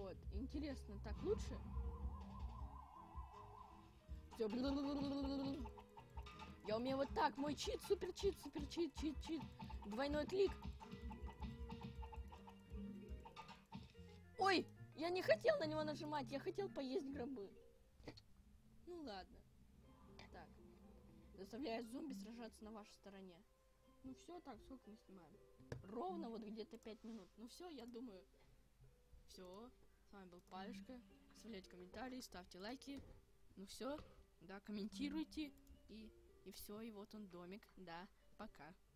Вот, интересно, так лучше? Всё. Я умею вот так, мой чит, супер чит, чит. Двойной клик. Ой, я не хотел на него нажимать, я хотел поесть гробы. Ну ладно. Так. Заставляя зомби сражаться на вашей стороне. Ну все, так, сколько мы снимаем? Ровно вот где-то 5 минут. Ну все, я думаю. Все. С вами был Палюшка. Оставляйте комментарии, ставьте лайки. Ну все. Да, комментируйте. И все, и вот он домик. Да, пока.